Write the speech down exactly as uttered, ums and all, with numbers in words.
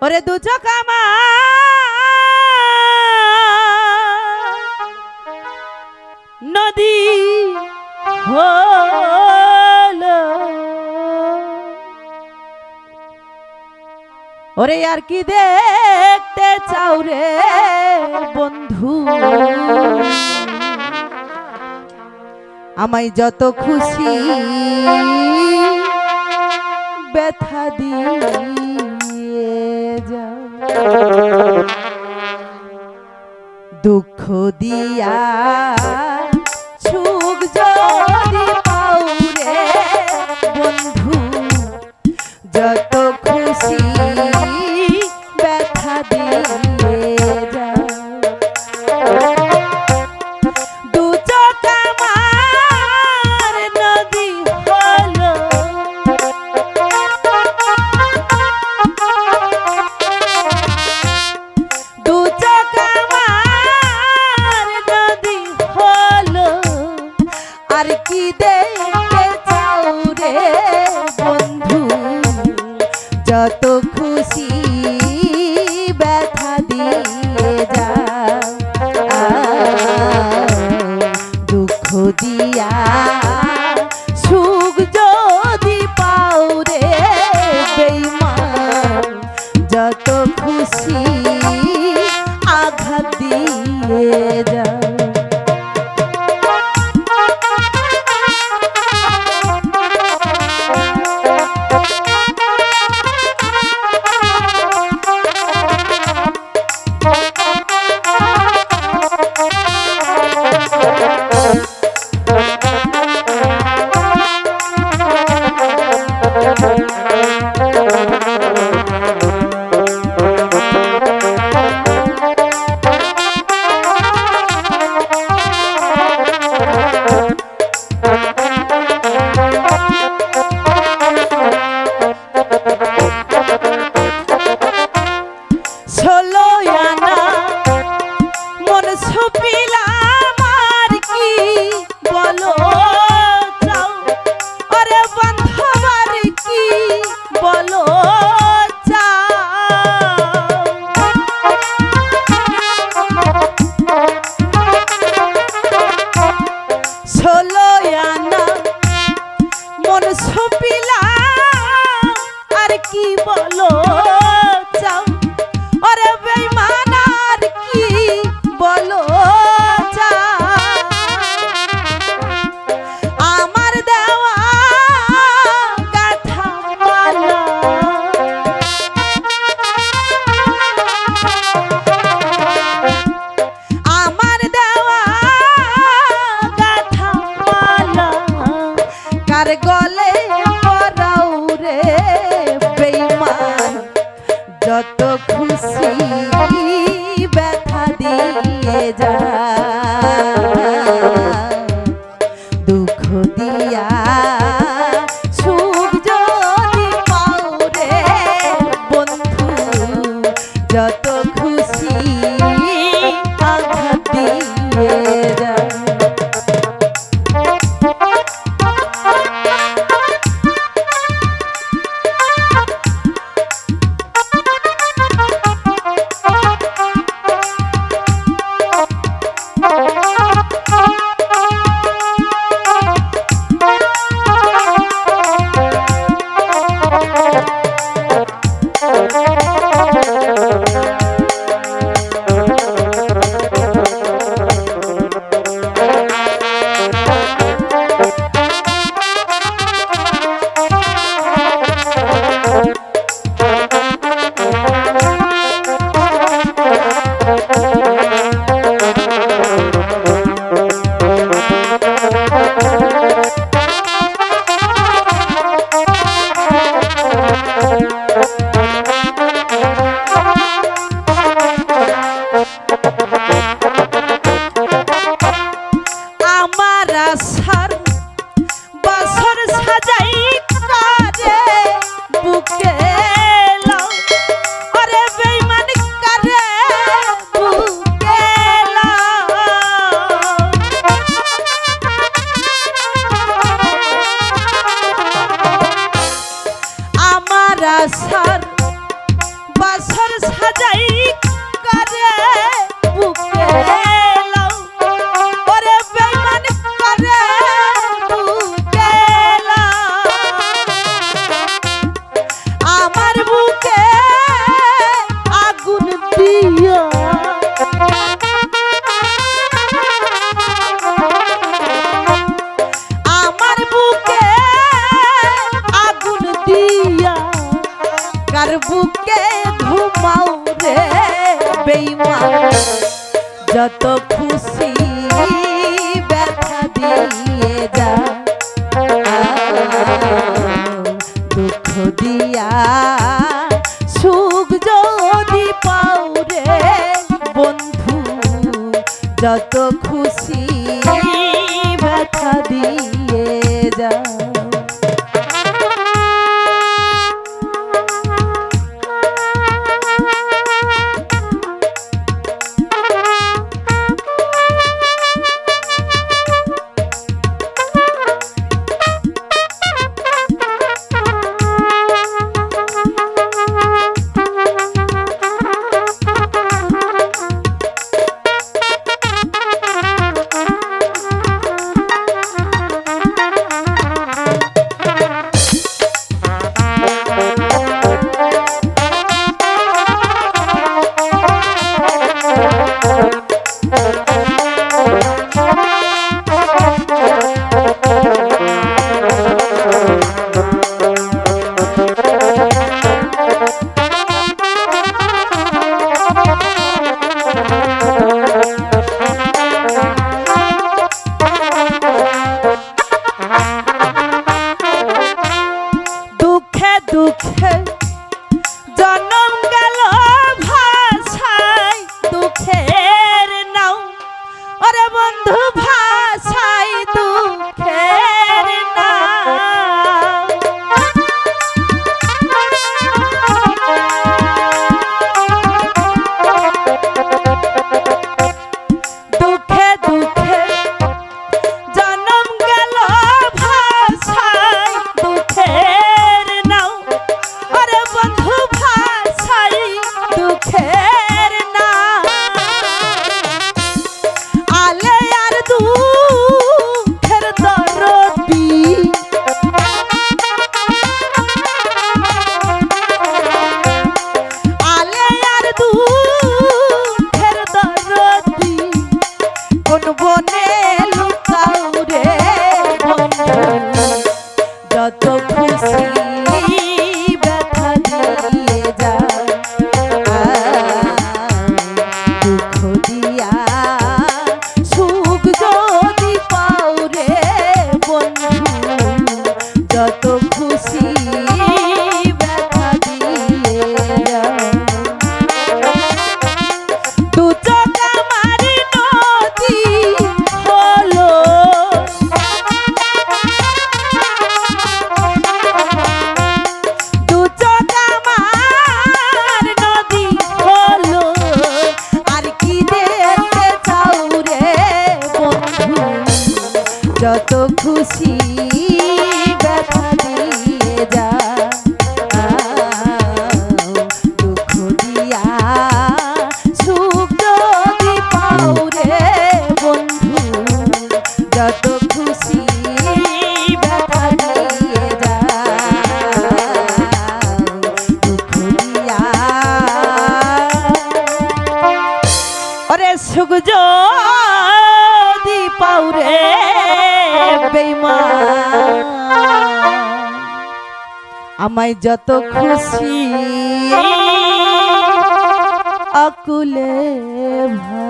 ওরে দু চোখ আমার নদী হলো ওরে আর কি দেখতে চাও রে বন্ধু আমায় যত খুশি ব্যথা দিয়ে যাও দুঃখ দিয়া সুখ যদি পাও রে বন্ধু যত খুশি ব্যথা দিয়ে যাও দু চোখ আমার নদী হলো দু চোখ আমার নদী হলো আর কি দেখতে চাও রে বন্ধু যত খুশি ব্যথা দিয়ে যাও দুঃখ দিয়া সুখ যদি পাও রে বেঈমান যত খুশি আঘাত দিয়ে যাও গলে পরাও রে বেঈমান যত খুশি ব্যথা দিয়ে যা দুঃখ দিয়া সুখ যদি পাও রে বন্ধু যত খুশি আঘাত দিয়ে যা Oh, আসর সাজাই করে বুকে লাও ওরে বেঈমান করে বুকে লাও আমার বুকে আগুন দিয়া আমার বুকে আগুন দিয়া কার বুকে ঘুমাও রে বেঈমান যত খুশি ব্যথা দিয়ে যা দুঃখ দিয়া সুখ যদি পাও রে বন্ধু যত খুশি ব্যথা দিয়ে যা দুঃখে জনম গেল ভাষায় দুঃখের নাও ওরে বন্ধু ভাষায় দুঃখের নাও দুঃখে দুঃখে জনম গেল ভাষায় দুঃখের নাও ওরে বন্ধু ভাষায় দুঃখের নাও আলে আর দুঃখের দরদি আলে আর দুঃখের দরদি কোন বনে লুকাও রে বন্ধু যত খুশি ব্যথা দিয়ে যা দুঃখ দিয়া সুখ যদি পাও রে বন্ধু যত খুশি ব্যথা দিয়ে যা দু চোখ আমার নদী হলো দু চোখ আমার নদী হলো আর কি দেখতে চাও রে বন্ধু যত খুশি ব্যথা দিয়ে যা দুঃখ দিয়া সুখ যদি পাও রে বন্ধু যত খুশি ব্যথা দিয়ে যা দুঃখ দিয়া ওরে সুখ যদি পাও রে বেঈমান আমায় যত খুশি আকুলে